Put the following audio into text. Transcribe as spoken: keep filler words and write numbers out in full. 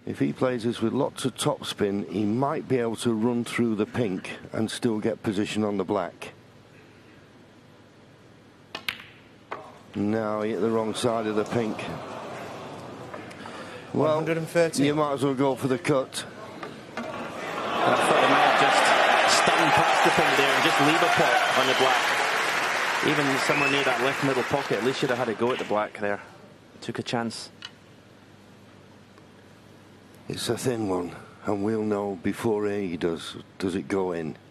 If he plays this with lots of topspin, he might be able to run through the pink and still get position on the black. No, he hit the wrong side of the pink. Well, one hundred thirty. You might as well go for the cut. I thought he might have just stung past the pink there and just leave a pot on the black. Even somewhere near that left middle pocket, at least should have had a go at the black there. Took a chance. It's a thin one, and we'll know before he does. Does it go in?